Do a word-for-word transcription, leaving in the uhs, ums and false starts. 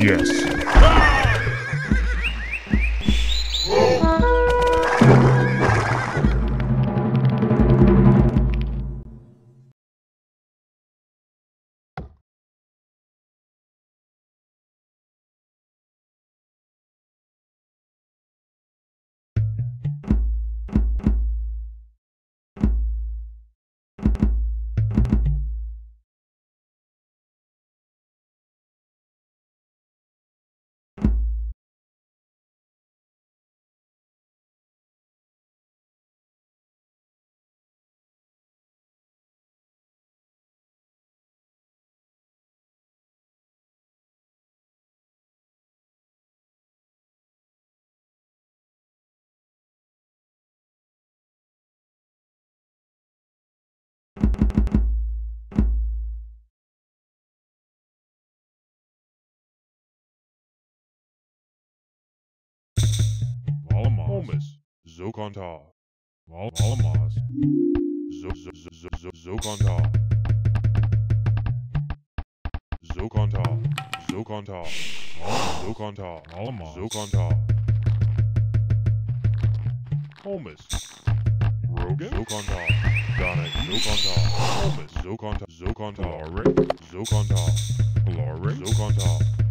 Yes. Holmes, Zokonta. Alamas. Zokonta. Zokonta. Zokonta. Zokonta. Alamas. Zokonta. Holmes. Rogan. Zokonta. Donna. Zokonta. Holmes. Zokonta. Zokonta. Lare. Zokonta. Lare. Zokonta.